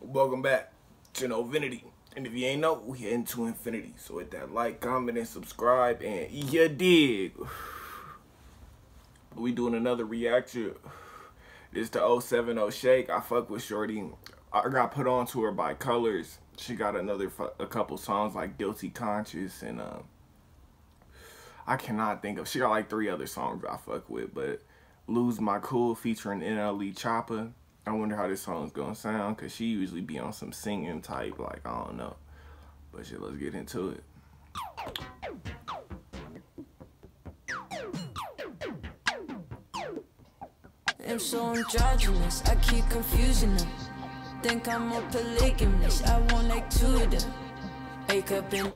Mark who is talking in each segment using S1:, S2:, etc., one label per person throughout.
S1: Welcome back to Novinity. And if you ain't know, we heading to infinity. So hit that like, comment, and subscribe, and you dig. We doing another reaction. This the 070 Shake. I fuck with Shorty. I got put on to her by Colors. She got a couple songs like Guilty Conscious and I cannot think of. She got like 3 other songs I fuck with, but Lose My Cool featuring NLE Choppa. I wonder how this song's gonna sound, cause she usually be on some singing type, like I don't know. But shit, let's get into it.
S2: I'm so androgynous, I keep confusing them. Think I'm a polygamist, I want like 2 of them. Wake up and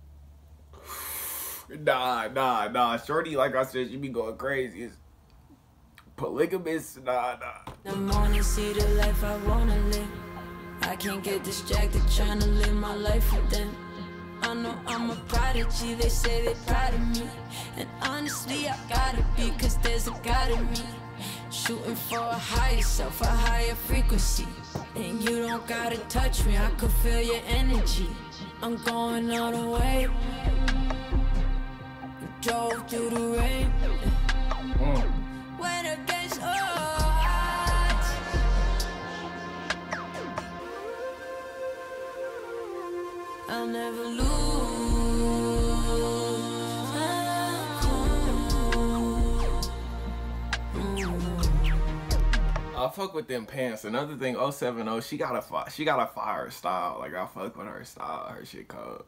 S1: Nah. Shorty, like I said, she be going crazy. It's polygamous, nah.
S2: the morning, see the life I wanna live. I can't get distracted trying to live my life with them. I know I'm a prodigy, they say they're proud of me. And honestly, I gotta be, cause there's a God in me. Shooting for a higher self, a higher frequency. And you don't gotta touch me, I could feel your energy. I'm going all the way. Drove through the rain. Went against odds. I'll never lose.
S1: I fuck with them pants. Another thing, 070, she got a fire style. Like I fuck with her style. Her shit cold.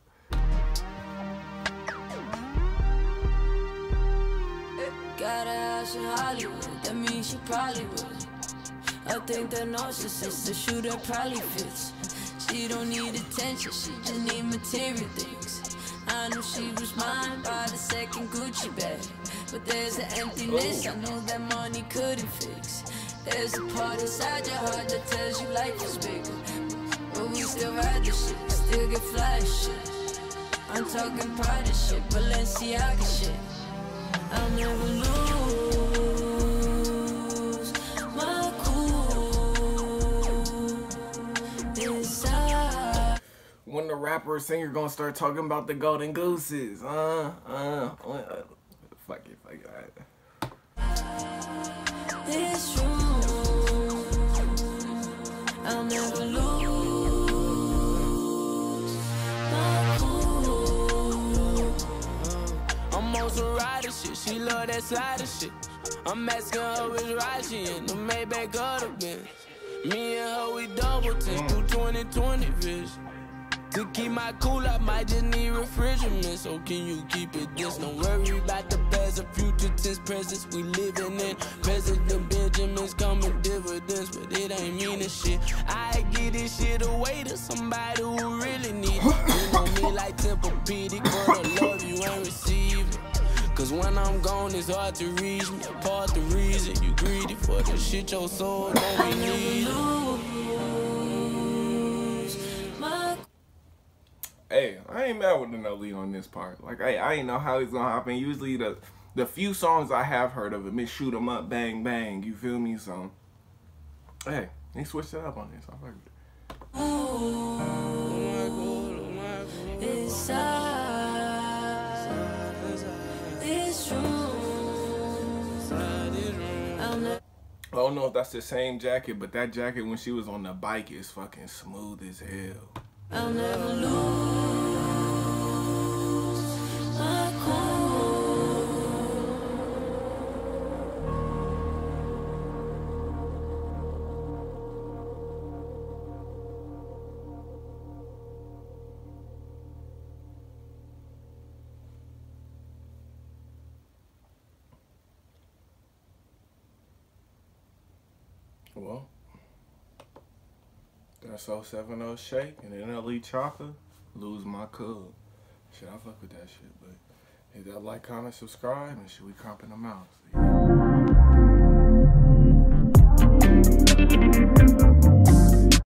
S2: Got a house in Hollywood, that means she probably would. I think the narcissist, the shooter probably fits. She don't need attention, she just need material things. I knew she was mine by the second Gucci bag, but there's an emptiness I know that money couldn't fix. There's a part inside your heart that tells you life is bigger, but we still ride the shit, still get flash shit. I'm talking pride and shit, Balenciaga shit. I'll never lose my cool inside.
S1: When the rapper or singer gonna start talking about the golden gooses? Fuck it.
S2: This room, I'll never lose my cool.
S3: I'm on some rider shit, she love that slider shit. I'm asking her which ride she in, the Maybach or the Benz. Me and her, we double team through 20/20 vision. To keep my cool, I might just need refrigerant. So can you keep it this? Don't worry about the past or future tense presence we living in. President Benjamin's coming dividends, but it ain't meaning shit. I give this shit away to somebody who really need it. You know me like Tempur-Pedic, but I love you and receive it. Cause when I'm gone, it's hard to reach me. Part the reason you greedy for the shit your soul don't be needing.
S1: Hey, I ain't mad with NLE on this part. Like, hey, I ain't know how it's gonna happen. Usually the few songs I have heard of him, Shoot 'em Up, Bang Bang, you feel me? So, hey, they switched it up on this. I fuck with it.
S2: Inside this room,
S1: I don't know if that's the same jacket, but that jacket when she was on the bike is fucking smooth as hell.
S2: I'll never lose my cool.
S1: Well, that's 070 Shake and NLE Choppa, Lose My Cool. Shit, I fuck with that shit, but hit that like, comment, subscribe, and shit, we comping them out. So, yeah.